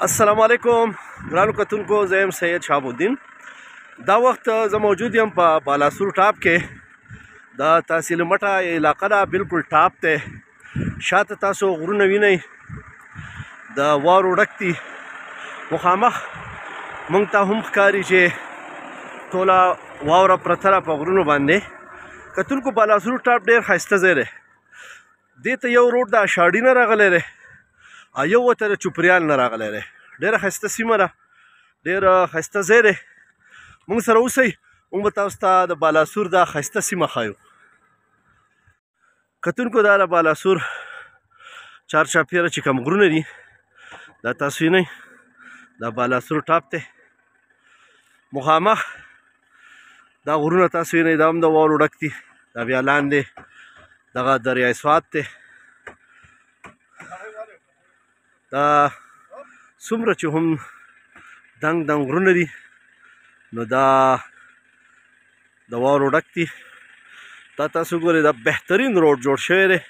السلام علیکم ګرانو کتونکو، زه یم سید شهاب الدین. دا وخت زه موجود یم په بالاسور ټاپ کې. دا تحصیل مټه علاقه ده، بالکل ټاپ دی. شاته تاسو غرونه وینئ، د واورو ډک دي. مخامخ موږ ته هم ښکاري چې ټوله واوره پرته ده په غرونو باندې. کتونکو، بالاسور ټاپ ډېر ښایسته ځای دی. دې ته یو روډ د اشاړي نه راغلی دی او یو ورته د چوپریال نه راغلی دی. ډېره ښایسته سیمه ده، ډېر ښایسته ځای دی. موږ سره اوسئ، موږ به تاسو ته د بالاسور دا ښایسته سیمه ښایو. کتونکو، دا د بالاسور چارچاپېره چې کوم غرونه دي، دا تاسو وینئ، دا بالاسور ټاپ دی. مخامخ دا غرونه تاسو وینئ، دا هم د واورو ډک دي. دا بیا لاندې دغه دریای سوات دی. دا څومره چې هم دنګ دنګ غرونه دي، نو دا د واورو ډک دي. دا تاسو ګورئ، دا بهترین روډ جوړ شوی دی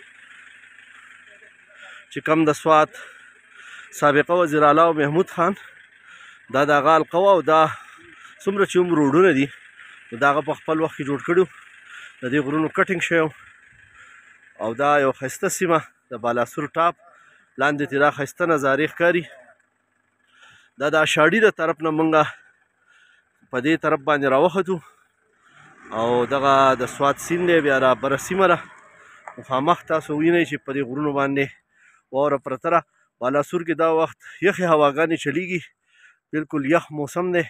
چې کوم د سوات سابقه وزیر اعلی محمود خان دا د هغه حلقه وه، او دا څومره چې هم روډونه دي نو د هغه په خپل وخت کې جوړ کړي وو. د دې غرونو کټینګ شوی و، او دا یو ښایسته سیمه د بالاسور ټاپ. لاندې ترې دا ښایسته نظارې ښکاري. دا د اشاړي د طرف نه موږ په دې طرف باندې راوختو، او دغه د سوات سیند دی، بیا را بره سیمه ده. مخامخ تاسو وینئ چې په دې غرونو باندې واوره پرته ده. بالاسور کې دا وخت یخې هواګانې چلیږي، بالکل یخ موسم دی.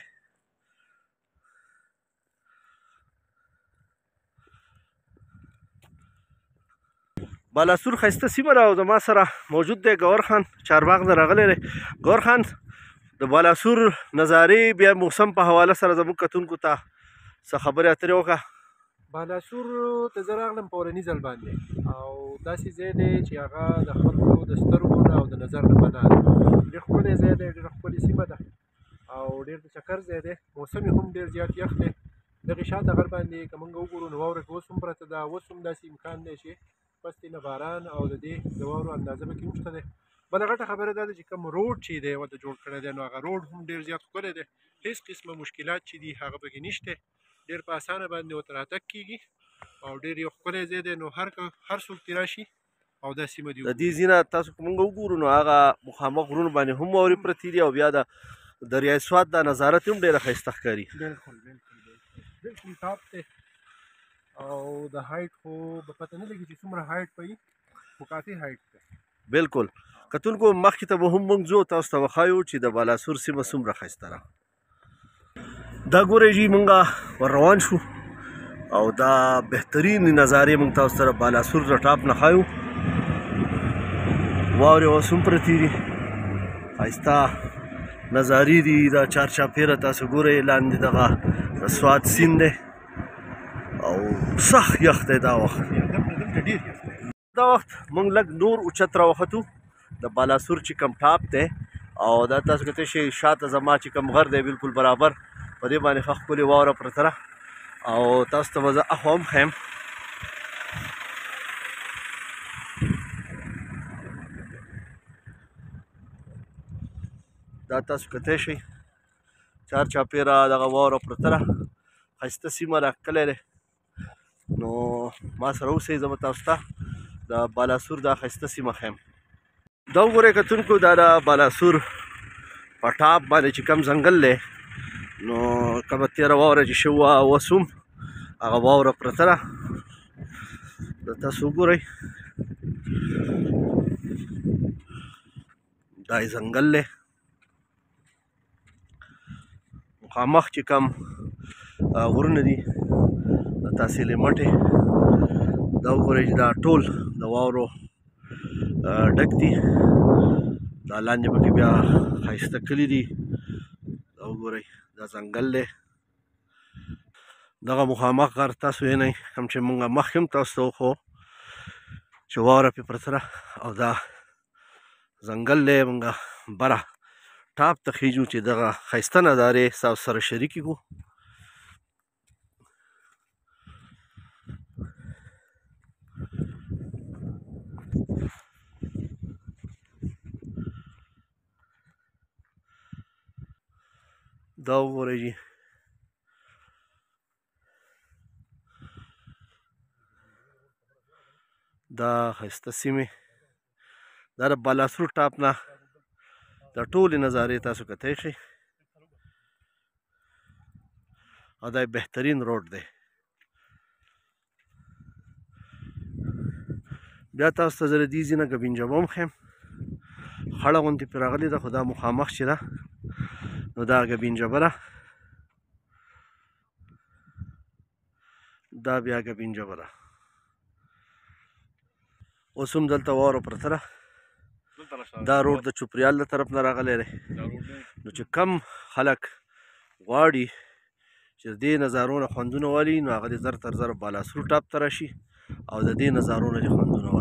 بالاسور ښایسته سیمه ده، او زما سره موجود دی ګور خان، چارباغ نه راغلی دی. ګور خان، د بالاسور نظارې بیا موسم په حواله سره زموږ کتونکو ته څه خبرې اترې وکړه. بالاسور ته زه راغلم په اورني ځل باندې، او داسې ځای دی چې هغه د خلکو د سترګو نه او د نظر نه پناه ده. ډېر ښکلی ځای دی، ډېره ښکلې سیمه ده، او ډېر د چکر ځای دی. موسم یې هم ډېر زیات یخ دی. دغې شاته غر باندې که موږ وګورو نو واوره کې اوس هم پرته ده. اوس هم داسې امکان دی چې پس نه باران او د دې د واورو اندازه پکې هم شته دی. بله غټه خبره دا ده چې کوم روډ چې دی ورته جوړ کړی دی، نو هغه روډ هم ډېر زیات ښکلی دی. هېڅ قسمه مشکلات چې دي هغه پکې نشته. ډېر په اسانه باندې ورته راتګ کېږي، او ډېر یو ښکلی ځای دی. نو هر څوک چې راشي او دا سیمه دي. د دې ځینه تاسو که موږ وګورو نو هغه مخامخ غرونو باندې هم واورې پرتې دي، او بیا د دریای سوات دا نظارت هم ډېره ښایسته ښکاري. بالکل ټاپ دی، او د هایټ خو به پته نه لګي چې څومره هایټ به وي، خو کافي هایټ دی. بالکل. کتونکو، مخکې ته به هم موږ ځو، تاسو ته به ښایو چې د بالاسور سیمه څومره ښایسته ده. دا ګورئ جي، موږ ور روان شو، او دا بهترین نظارې موږ تاسو سره بالاسور د ټاپ نه ښایو. واورې اوس هم پرتې دي، ښایسته نظارې دي. دا چارچاپېره تاسو ګورئ، لاندې دغه د سوات سیند دی، او سخت یخ دی دا وخت. دا وخت موږ لږ نور اوچت راوختو. د بالاسور چې کوم ټاپ دی، او دا تاسو کتلی شئ شاته زما چې کوم غر دی بالکل برابر، په دې باندې ښه ښکلې واوره پرته ده، او تاسو ته به زه اخوا هم ښیم. دا تاسو کتلی شئ چارچاپېره دغه واوره پرته ده. ښایسته سیمه ده، ښکلی دی. نو ما سره اوسئ، زه به تاسو ته د بالاسور دا ښایسته سیمه ښیم. دا وګورئ کتونکو، دا د بالاسور په ټاپ باندې چې کوم ځنګل دی، نو کومه تېره واوره چې شوې وه اوس هم هغه واوره پرته ده. دا تاسو وګورئ، دا یې ځنګل دی. مخامخ چې کوم غرونه دي د تحصیل مټې، دا وګورئ چې دا ټول د واورو ډک دي. دا لاندې پکې بیا ښایسته کلي دي. دا وګورئ، دا ځنګل دی. دغه مخامخ غر تاسو وینئ، کوم چې موږ مخکې هم تاسو ته وښو چې واوره پرې پرته ده، او دا ځنګل دی. موږ بره ټاپ ته خیږو چې دغه ښایسته نظارې ستاسو سره شریکې کړو. دا وګورئ جی دا ښایسته سیمې دا د بالاسور ټاپ نه د ټولې نظارې تاسو کتلی شئ او دا بهترین روډ دی بیا تاسو ته زه د دې ځای نه ګبین جبه هم ښیم خړه غوندې پرې راغلې ده خو دا مخامخ چې ده نو دا ګبین جبه ده دا بیا ګبین جبه ده اوس هم دلته واوره پرته ده دا روډ د چوپریال له طرف نه راغلی دی نو چې کم خلک غواړي چې د دې نظارو نه خوندونه والي نو هغه دې زر تر زر بالاسور ټاپ ته راشي او د دې نظارو نه دې خوندونه